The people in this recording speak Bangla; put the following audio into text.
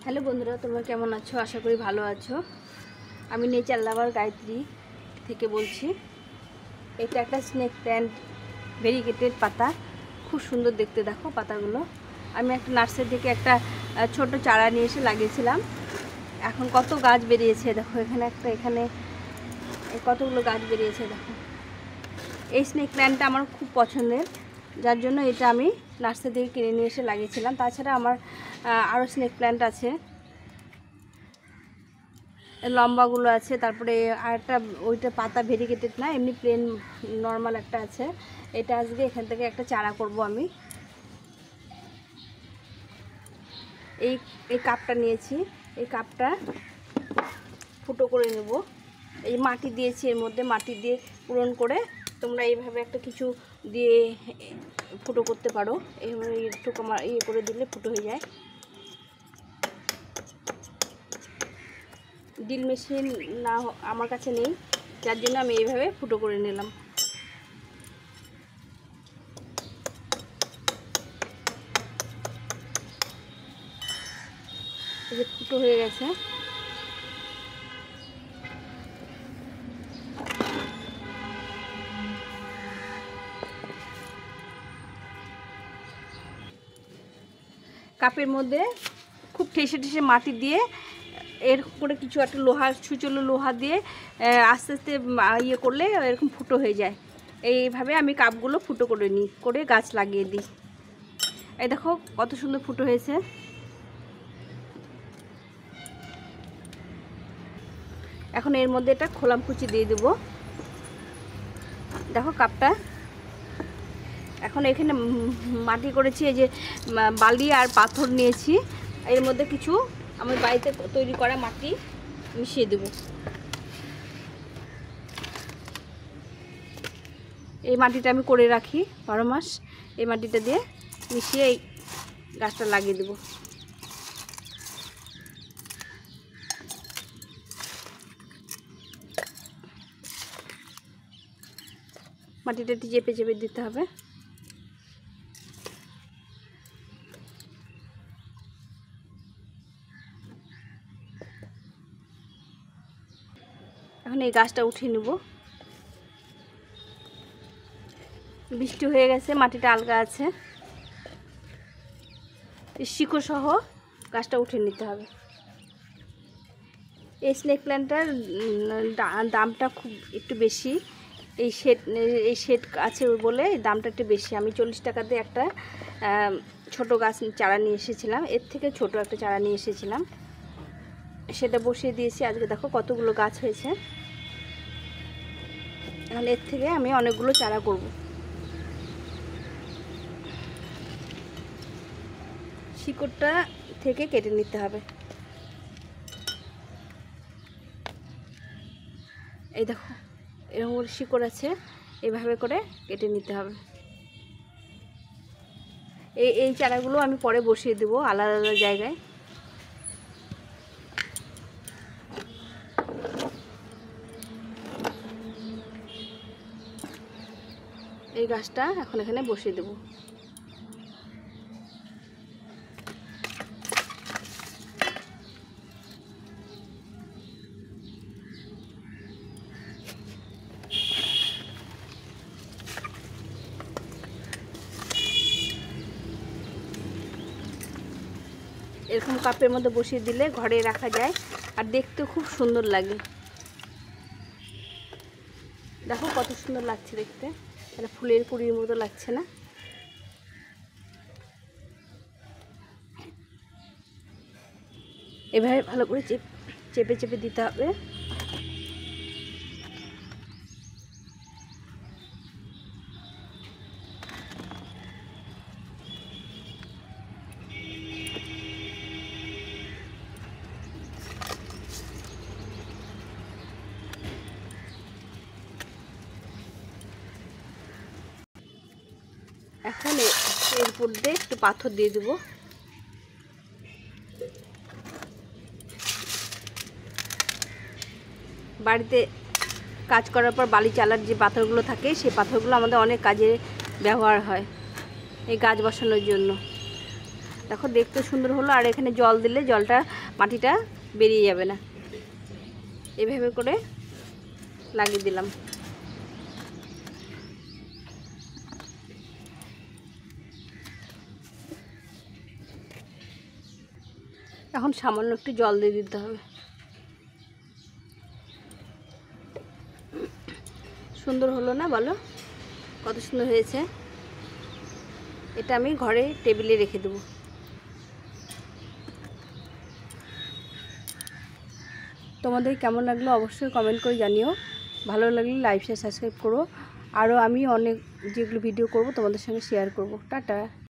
হ্যালো বন্ধুরা, তোমরা কেমন আছো? আশা করি ভালো আছো। আমি নেচার লাভার গায়ত্রী থেকে বলছি। এটা একটা স্নেক প্ল্যান্ট, ভেরিগেটেড পাতা, খুব সুন্দর দেখতে। দেখো পাতাগুলো আমি একটা নার্সারি থেকে একটা ছোট চারা নিয়ে এসে লাগিয়েছিলাম। এখন কত গাছ বেরিয়েছে দেখো, এখানে কতগুলো গাছ বেরিয়েছে দেখো। এই স্নেক প্ল্যান্টটা আমার খুব পছন্দের, যার জন্য এটা আমি নার্সারি থেকে কিনে নিয়ে এসে লাগিয়েছিলাম। তাছাড়া আমার আরও স্নেক প্ল্যান্ট আছে, লম্বাগুলো আছে। তারপরে আরেকটা, ওইটা পাতা ভেরিগেটেড না, এমনি প্লেন নর্মাল একটা আছে। এটা আজকে এখান থেকে একটা চারা করব আমি। এই কাপটা নিয়েছি, এই কাপটা ফুটো করে নেব। এই মাটি দিয়েছি, এর মধ্যে মাটি দিয়ে পূরণ করে তোমরা এইভাবে একটা কিছু দিয়ে ফুটো করতে পারো। এইভাবে একটু ইয়ে করে দিলে ফুটো হয়ে যায়। ড্রিল মেশিন না আমার কাছে নেই, যার জন্য আমি এইভাবে ফুটো করে নিলাম। এই যে ফুটো হয়ে গেছে। কাপের মধ্যে খুব ঠেসে ঠেসে মাটি দিয়ে এর করে কিছু একটা সুচলো লোহা দিয়ে আস্তে আস্তে ইয়ে করলে এরকম ফুটো হয়ে যায়। এইভাবে আমি কাপগুলো ফুটো করে নিই, করে গাছ লাগিয়ে দিই। এই দেখো কত সুন্দর ফুটো হয়েছে। এখন এর মধ্যে এটা খোলাম কুচি দিয়ে দেবো। দেখো কাপটা এখন এখানে মাটি করেছি, এই যে বালি আর পাথর নিয়েছি। এর মধ্যে কিছু আমার বাড়িতে তৈরি করা মাটি মিশিয়ে দেব। এই মাটিটা আমি করে রাখি 12 মাস। এই মাটিটা দিয়ে মিশিয়ে এই গাছটা লাগিয়ে দেব। মাটিটা একটু চেপে চেপে দিতে হবে। এখন এই গাছটা উঠিয়ে নেব। বৃষ্টি হয়ে গেছে, মাটিটা আলগা আছে, শিকড় সহ গাছটা উঠিয়ে নিতে হবে। এই স্নেক প্ল্যান্টটার দামটা খুব একটু বেশি। এই শেড আছে বলে দামটা একটু বেশি। আমি 40 টাকা দিয়ে একটা ছোট গাছ চারা নিয়ে এসেছিলাম, এর থেকে ছোট একটা চারা নিয়ে এসেছিলাম, সেটা বসিয়ে দিয়েছি। আজকে দেখো কতগুলো গাছ হয়েছে। এখন এর থেকে আমি অনেকগুলো চারা করব। শিকড়টা থেকে কেটে নিতে হবে। এই দেখো এরকম শিকড় আছে, এইভাবে করে কেটে নিতে হবে। এই চারাগুলো আমি পরে বসিয়ে দেবো আলাদা আলাদা জায়গায়। এই গাছটা এখন এখানে বসিয়ে দেবো। এরকম কাপের মধ্যে বসিয়ে দিলে ঘরে রাখা যায়, আর দেখতেও খুব সুন্দর লাগে। দেখো কত সুন্দর লাগছে দেখতে, এটা ফুলের কুড়ির মতো লাগছে না? এভাবে ভালো করে চেপে চেপে দিতে হবে। এখন এর উপর দিয়ে একটু পাথর দিয়ে দেবো। বাড়িতে কাজ করার পর বালি চালার যে পাথরগুলো থাকে, সেই পাথরগুলো আমাদের অনেক কাজে ব্যবহার হয় এই গাছ বসানোর জন্য। দেখো দেখতে সুন্দর হলো। আর এখানে জল দিলে জলটা মাটিটা বেরিয়ে যাবে না। এভাবে করে লাগিয়ে দিলাম। এখন সামান্য একটু জল দিয়ে দিতে হবে। সুন্দর হলো না বলো? কত সুন্দর হয়েছে। এটা আমি ঘরে টেবিলে রেখে দেবো। তোমাদের কেমন লাগলো অবশ্যই কমেন্ট করে জানিও। ভালো লাগলে লাইক শেয়ার সাবস্ক্রাইব করো। আরও আমি অনেক যেগুলো ভিডিও করব তোমাদের সঙ্গে শেয়ার করব। টাটা।